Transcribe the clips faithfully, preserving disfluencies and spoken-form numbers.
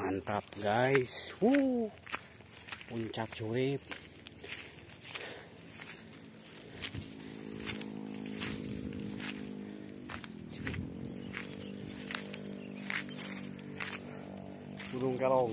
Mantap guys, wuh, puncak curip. Gunung Kelong.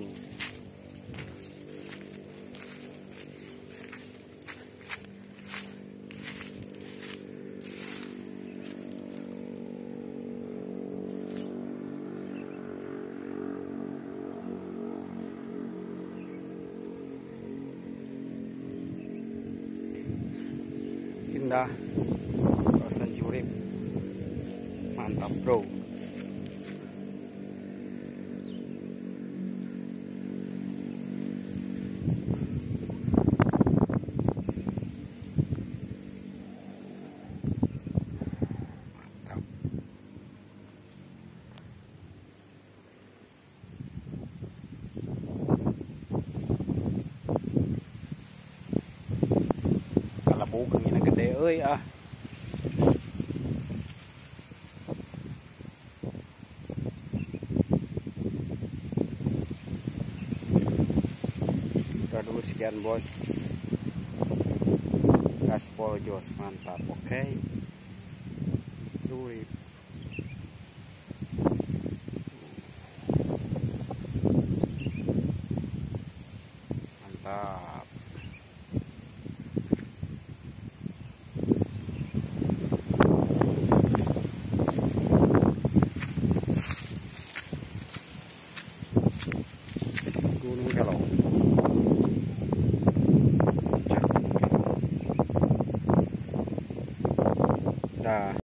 Indah kawasan curip, mantap bro. Mantap. Kalau bukan ini gede euy ah. Kita dulu sekian bos. Gaspol jos mantap, oke. Okay. Curip. Mantap. Gunung Kelong. Dah.